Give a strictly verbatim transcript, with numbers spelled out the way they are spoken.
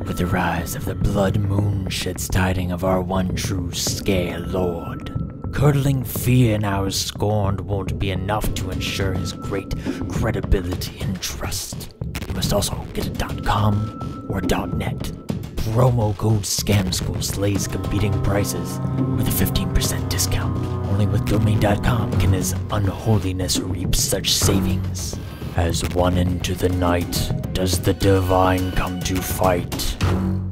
With the rise of the blood moon sheds tiding of our one true scare lord. Curdling fear in our scorned won't be enough to ensure his great credibility and trust. You must also get a .com or .net. Promo code SCAMSchool slays competing prices with a fifteen percent discount. Only with domain dot com can his unholiness reap such savings. As one into the night does the divine come to fight.